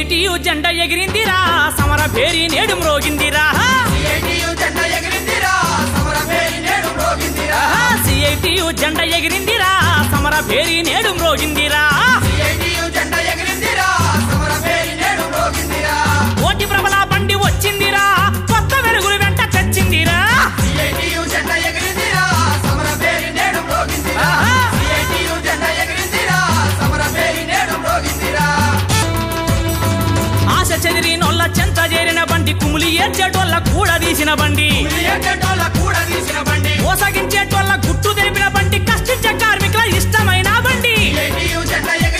CITU జెండా ఎగిరిందిరా సమర పేరి నేడు మ్రోగిందిరా సిఐటియు జెండా ఎగిరిందిరా సమర పేరి నేడు మ్రోగిందిరా సిఐటియు జెండా ఎగిరిందిరా సమర పేరి నేడు మ్రోగిందిరా సిఐటియు జెండా ఎగిరిందిరా సమర పేరి నేడు మ్రోగిందిరా కోటి ప్రబల బండి వచ్చిందిరా కొత్త వెలుగులు వెంట చచ్చిందిరా సిఐటియు జెండా ఎగిరిందిరా సమర పేరి నేడు మ్రోగిందిరా సిఐటియు జెండా ఎగిరిందిరా సమర పేరి నేడు మ్రోగిందిరా ఆశ చెదిరి నొల్ల చెంత చేరిన బండి కుములి ఏడ్చేటోళ్ళ కూడా తీసిన బండి ఏటోళ్ళ కూడా తీసిన బండి మోసగించేటోళ్ళ గుట్టు తెలిపిన బండి కష్టించే కార్మికుల ఇష్టమైన బండి సిఐటియు జెండా